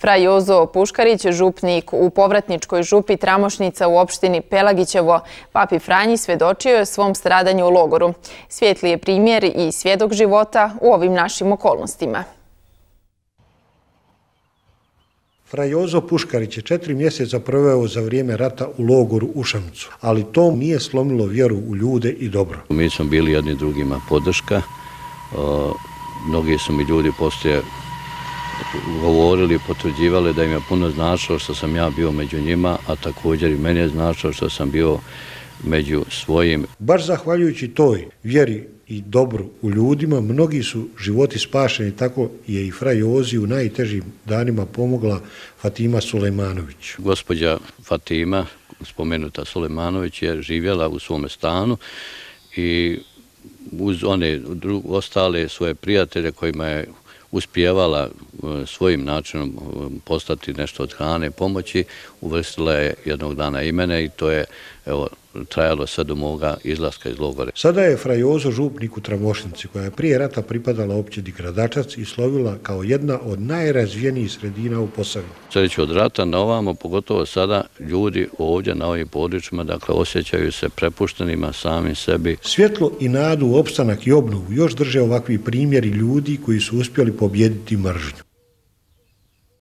Fra Jozo Puškarić, župnik u povratničkoj župi Tramošnica u opštini Pelagićevo, papi Franji svedočio je svom stradanju u logoru. Svijetli je primjer i svjedok života u ovim našim okolnostima. Fra Jozo Puškarić je 4 mjeseca proveo za vrijeme rata u logoru u Šamcu, ali to nije slomilo vjeru u ljude i dobro. Mi smo bili jedni drugima podrška. Mnogi su mi ljudi poslije govorili, potvrđivali da im je puno značilo što sam ja bio među njima, a također i meni je značilo što sam bio među svojim. Baš zahvaljujući toj vjeri i dobru u ljudima, mnogi su životi spašeni, tako je i Fra Jozi u najtežim danima pomogla Fatima Sulejmanović. Gospođa Fatima, spomenuta Sulejmanović, je živjela u svome stanu i uz one ostale svoje prijatelje kojima je uspijevala svojim načinom postati nešto od hrane pomoći, uvrstila je jednog dana i mene i to je trajalo sve do moga izlaska iz logora. Sada je Fra Jozo župnik u Tramošnici, koja je prije rata pripadala općini Gradačac i slovila kao jedna od najrazvijenijih sredina u Posavini. Sreću od rata na ovamo, pogotovo sada, ljudi ovdje na ovim područjima, dakle, osjećaju se prepuštenima samim sebi. Svjetlo i nadu, opstanak i obnovu još drže ovakvi primjeri ljudi koji su uspjeli pobijediti mržnju.